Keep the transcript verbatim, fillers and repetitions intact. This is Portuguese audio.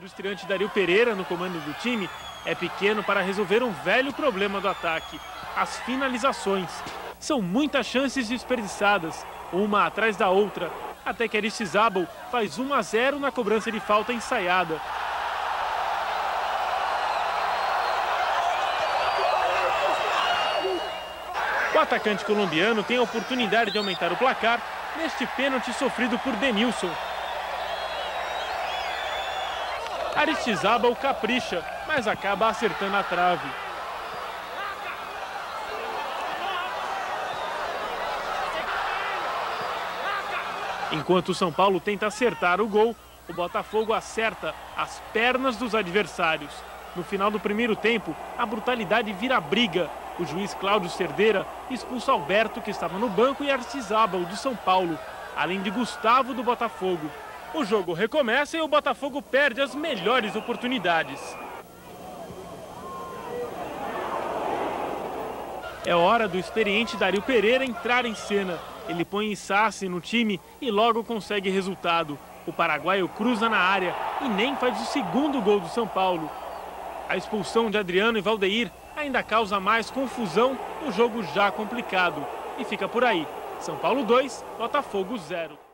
estreante Dario Pereira no comando do time é pequeno para resolver um velho problema do ataque: as finalizações. São muitas chances desperdiçadas, uma atrás da outra, até que Aristizábal faz um a zero na cobrança de falta ensaiada. O atacante colombiano tem a oportunidade de aumentar o placar neste pênalti sofrido por Denilson. Aristizábal capricha, mas acaba acertando a trave. Enquanto o São Paulo tenta acertar o gol, o Botafogo acerta as pernas dos adversários. No final do primeiro tempo, a brutalidade vira briga. O juiz Cláudio Cerdeira expulsa Alberto, que estava no banco, e Aristizábal, do São Paulo, além de Gustavo, do Botafogo. O jogo recomeça e o Botafogo perde as melhores oportunidades. É hora do experiente Dario Pereira entrar em cena. Ele põe Sassi no time e logo consegue resultado. O paraguaio cruza na área e nem faz o segundo gol do São Paulo. A expulsão de Adriano e Valdeir ainda causa mais confusão no jogo já complicado. E fica por aí. São Paulo dois, Botafogo zero.